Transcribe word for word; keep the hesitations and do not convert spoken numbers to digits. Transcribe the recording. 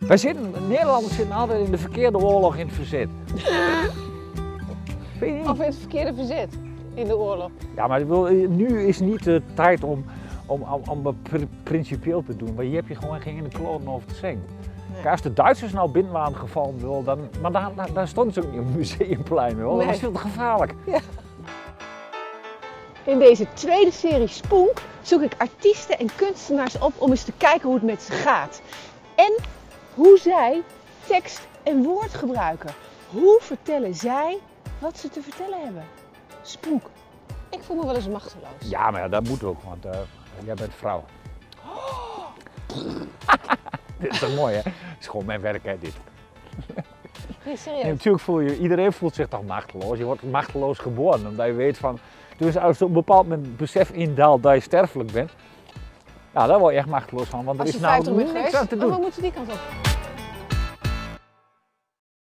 Wij zitten, Nederlanders zitten altijd in de verkeerde oorlog in het verzet. Vind je niet? Of in het verkeerde verzet in de oorlog. Ja, maar ik wil, nu is niet de tijd om, om, om, om pr principieel te doen, maar hier heb je gewoon geen ene kloten over te zeggen. Nee. Kijk, als de Duitsers nou binnen waren gevallen, wil, dan, maar daar, daar, daar stond ze ook niet op het museumplein, wel. Nee. Dat is veel te gevaarlijk. Ja. In deze tweede serie Spoenk zoek ik artiesten en kunstenaars op om eens te kijken hoe het met ze gaat. En hoe zij tekst en woord gebruiken. Hoe vertellen zij wat ze te vertellen hebben? Spoenk. Ik voel me wel eens machteloos. Ja, maar ja, dat moet ook, want uh, jij bent vrouw. Dit is toch mooi, hè? Het is gewoon mijn werk, hè, dit. Nee, serieus. En natuurlijk voel je, iedereen voelt zich toch machteloos. Je wordt machteloos geboren, omdat je weet van... Dus als er op een bepaald moment besef indaalt dat je sterfelijk bent, ja, daar word je echt machteloos van, want er Als is je nou vijftig bent niks geweest, aan te oh, doen. we moeten die kant op.